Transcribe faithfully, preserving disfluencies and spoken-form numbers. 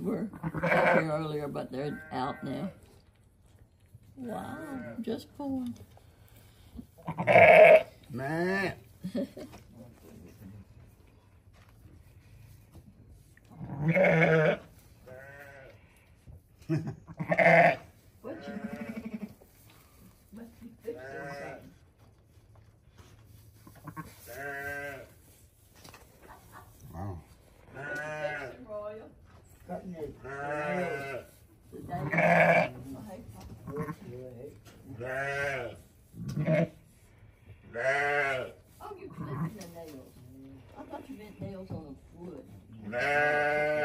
were up here earlier, but they're out now. Wow, just born. Man. What you must be fixing something. Wow. Fixing, Royal. Cutting it. Today. Oh, you're clipping the nails. I thought you meant nails on the wood.